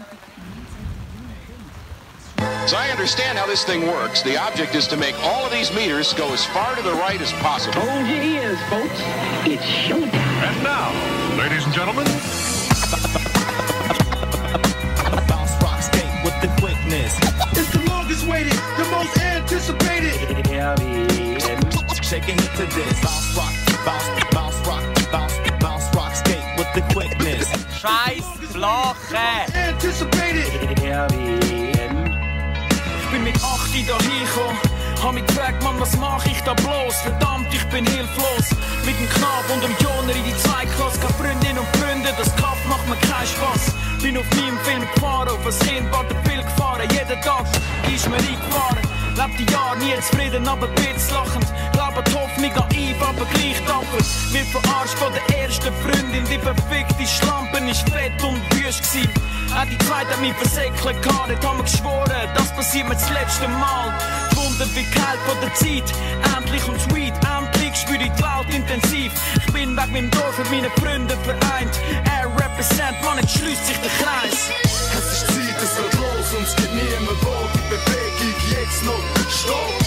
So I understand how this thing works. The object is to make all of these meters go as far to the right as possible. Hold your ears, folks. It's showtime. And now, ladies and gentlemen, bounce rock skate with the quickness. It's the longest waited, the most anticipated. Shake a hit to this. Bounce rock, bounce rock skate with the quickness. Scheiß Flache! Anticipated. Ich bin mit 8 da hingekommen, hab mich gefragt, Mann, was mach ich da bloß? Verdammt, ich bin hilflos. Mit dem Knab und dem Joner in die Zweiklasse, keine Freundin und Freunde, das Kaff macht mir keinen Spaß. Bin auf meinem Film gefahren, auf ein Kind, Bill gefahren, jeden Tag ist mir eingefahren. Leb die Jahre nie zufrieden, aber bitz lachend. Glaube die Hoffnung naiv, aber gleich tapfer. Wird verarscht von der ersten Freundin, die verfickte Schlampe ist fett und wüst gsi. Auch die zweite hat mich versäckelt gehabt, dort haben wir geschworen, das passiert mir das letzte Mal. Die Wunder wie geheilt von der Zeit, endlich und sweet, endlich spür ich die Welt intensiv. Ich bin weg mit dem Dorf und meinen Freunden vereint. Er represent, Mann, jetzt schließt sich der Kreis. Es ist Zeit, es geht los und es geht niemand wo. Die Bewegung jetzt noch stopp.